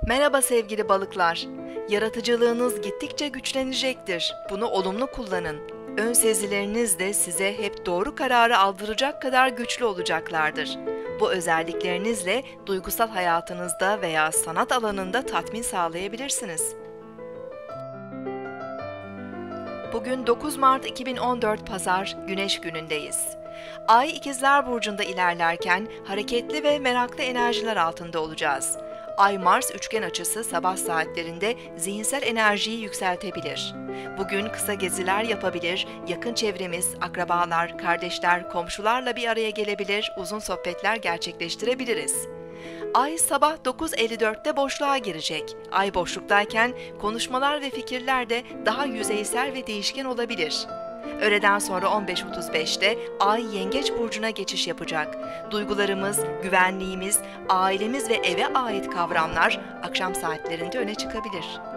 Merhaba sevgili balıklar. Yaratıcılığınız gittikçe güçlenecektir. Bunu olumlu kullanın. Ön sezileriniz de size hep doğru kararı aldıracak kadar güçlü olacaklardır. Bu özelliklerinizle duygusal hayatınızda veya sanat alanında tatmin sağlayabilirsiniz. Bugün 9 Mart 2014 Pazar, Güneş günündeyiz. Ay İkizler Burcu'nda ilerlerken hareketli ve meraklı enerjiler altında olacağız. Ay-Mars üçgen açısı sabah saatlerinde zihinsel enerjiyi yükseltebilir. Bugün kısa geziler yapabilir, yakın çevremiz, akrabalar, kardeşler, komşularla bir araya gelebilir, uzun sohbetler gerçekleştirebiliriz. Ay sabah 9.54'te boşluğa girecek. Ay boşluktayken konuşmalar ve fikirler de daha yüzeysel ve değişken olabilir. Öğleden sonra 15.35'te Ay Yengeç burcuna geçiş yapacak. Duygularımız, güvenliğimiz, ailemiz ve eve ait kavramlar akşam saatlerinde öne çıkabilir.